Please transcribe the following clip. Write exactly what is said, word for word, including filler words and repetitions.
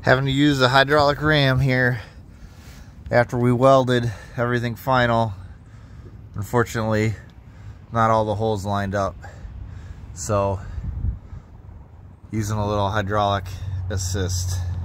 Having to use the hydraulic ram here after we welded everything final. Unfortunately, not all the holes lined up, so using a little hydraulic assist.